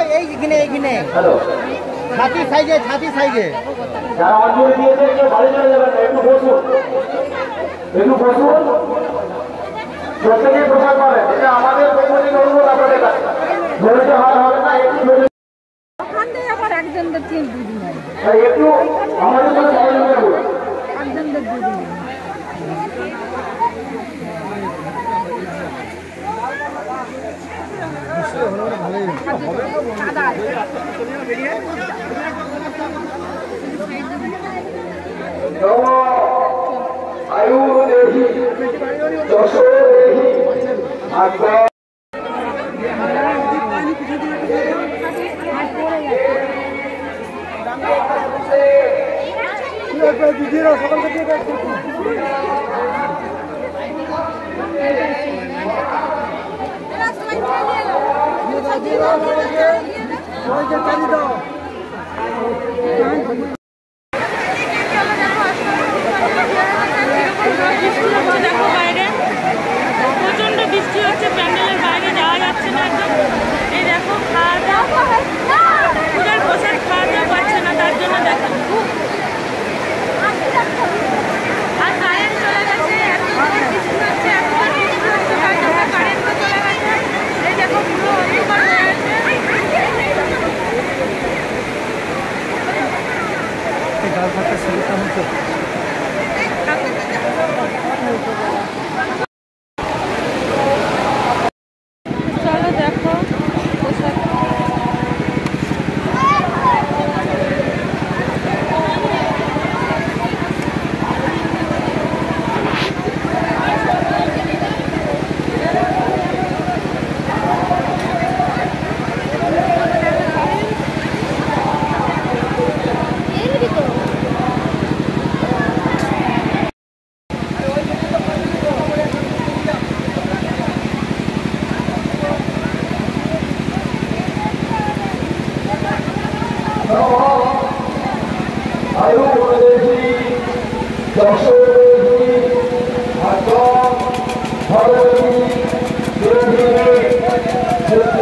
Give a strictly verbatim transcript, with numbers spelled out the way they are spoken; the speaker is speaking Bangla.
এইখানে এইখানে ছাতি সাইজে ছাতি সাইজে যারা অঞ্জলি দিয়েছে কেউ বাড়ি চলে যাবেন না, একটু বসুন একটু বসুন প্রত্যেকে প্রসাদ পাবেন। এটা আমাদের কর্মী অনুরোধ আপনাদের কাছে ধৈর্য হার হবে না, একটু একটু আমাদের জন্য সহযোগিতা করুন। आयु देहि दशो देहि भाग्य দেখো বাইরে প্রচন্ড বৃষ্টি হচ্ছে, প্যান্ডেলের বাইরে যাওয়া যাচ্ছে না একদম। এই দেখো খাওয়া দাওয়া পূজার প্রসাদ খাওয়া দাওয়া পাচ্ছে না, তার জন্য দেখো। আর কারেন্ট চলে গেছে, এত বৃষ্টি হচ্ছে, এত বৃষ্টি হচ্ছে তার জন্য কারেন্টও চলে গেছে। এই দেখো পুরো অন্ধকার হয়ে আছে। চলো দেখো পোশাক आयु देहि दशो देहि भाग्य भगवती देहि